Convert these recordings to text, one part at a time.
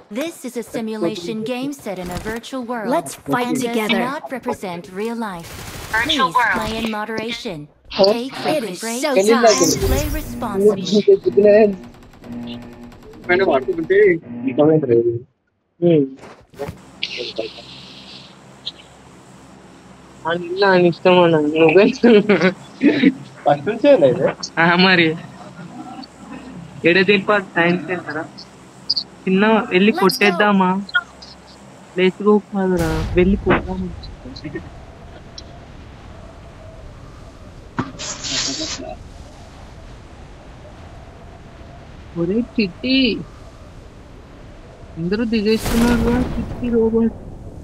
This is a simulation game set in a virtual world. Let's fight and together. does not represent real life. Virtual Please world. play in moderation. Take It frequent is breaks showtime. and play responsibly. అని ఇష్టం అన్న నువ్వే first నుంచే లేదు మరి ఎడ తిప్ప science సెంటరా చిన్న వెళ్ళి Let's go. కొట్టేద్దామా లేచుకోకూడదురా వెళ్ళి పోదాము ఒరే చిట్టి అందరూ దిగేస్తున్నారు చిట్టి రోబోట్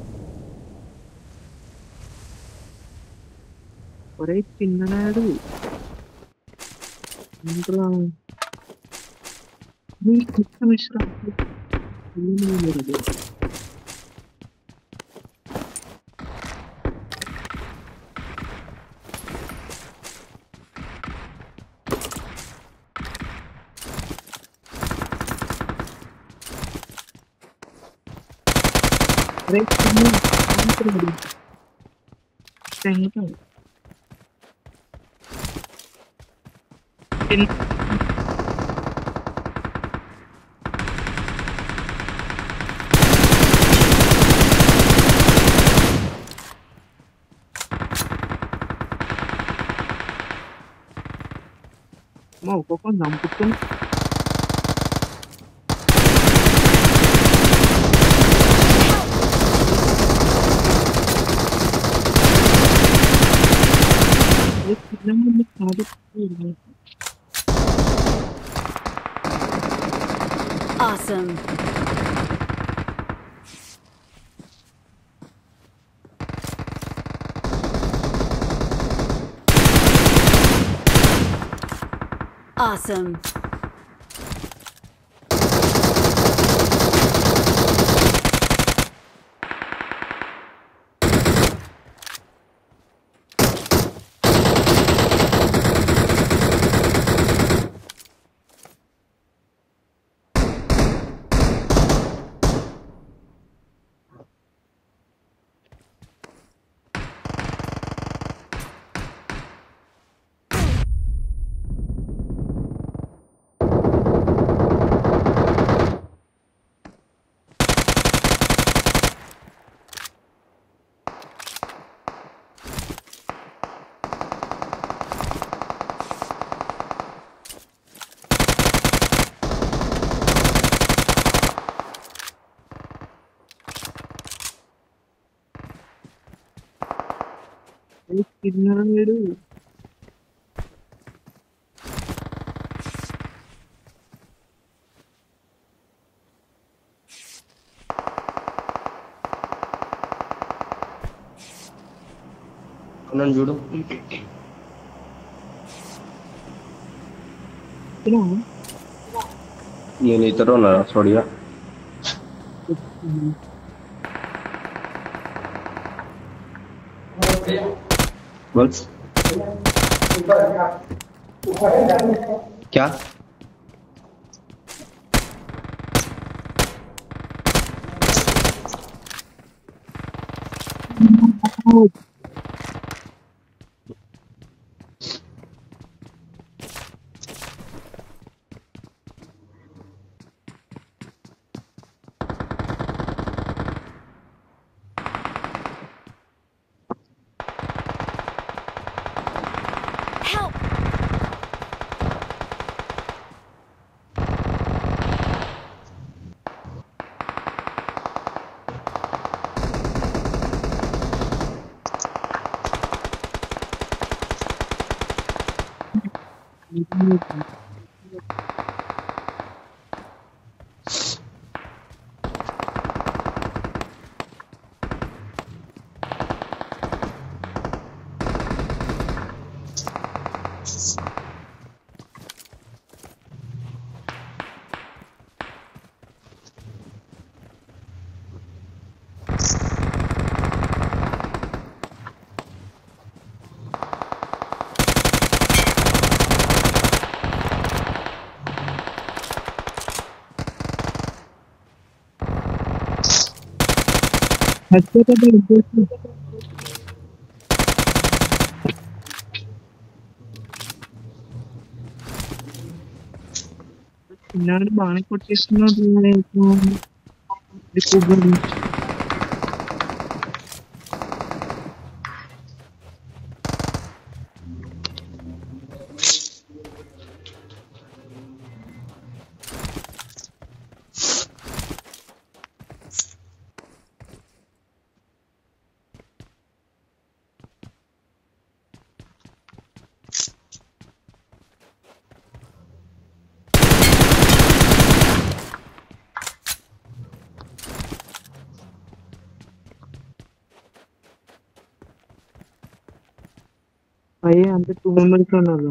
ఒరే చిన్ననాడు ఇంకా కొత్త మిశ్రమం ఒక్కొక్క చంపుతుంది Awesome. Awesome. తిన్నాడు నన్ను చూడు నేను ఇతరు ఉన్నా సోడిగా बस क्या Help! చచ్చిపోతే ఇంకోటి. చిన్నాడు బాగానే కొట్టేస్తున్నాడు అయ్యే అంతే 2 మెంబర్స్ ఉన్నారు.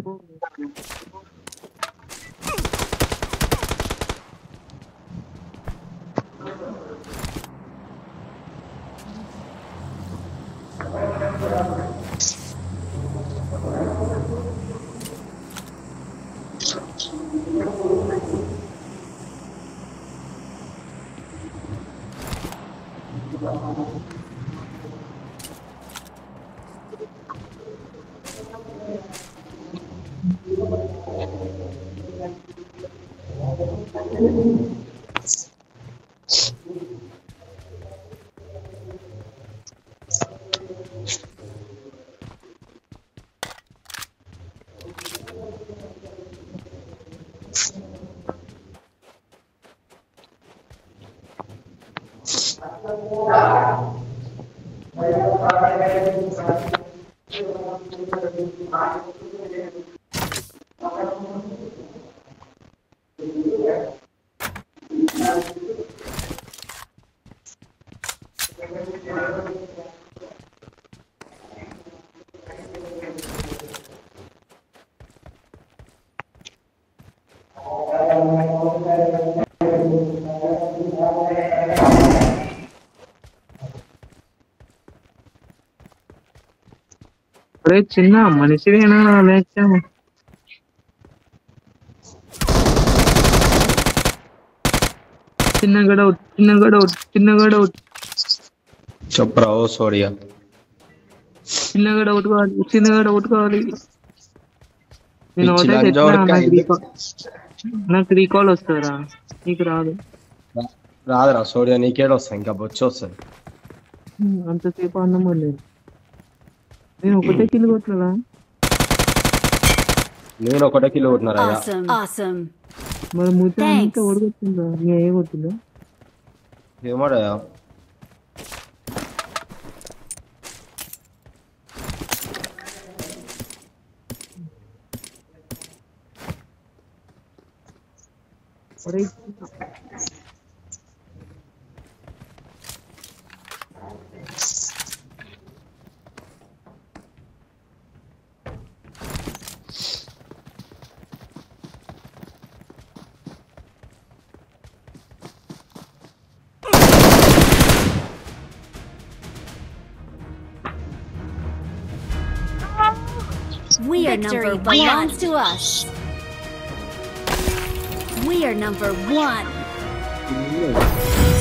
అరే చిన్న మనిషివేనా లేచాము. చిన్నగడ చెప్పరా ఓ సోడియా. చిన్నగడ ఉట్టుకోవాలి. నేను పిచ్చి ఒకటే లంజోడుకా ఎందుకు? నాకు రీకాల్ వస్తుందిరా, నీకు రాదు. రాదురా సోడియా, నీకేడ వస్తాయి, ఇంకా బొచ్చి వస్తుంది. అంతసేపు అన్నం లేదు. నేను ఒకటే కిల్ కొట్టలేదా? నేను ఒకటే కిలో కొట్టినారా? Awesome. మరి మూత Thanks. ఓడగొట్టిందా? నీ ఏ కొట్టిందా? ఏమోడయా. అరే We are Victory number belongs one. To us. We are number one.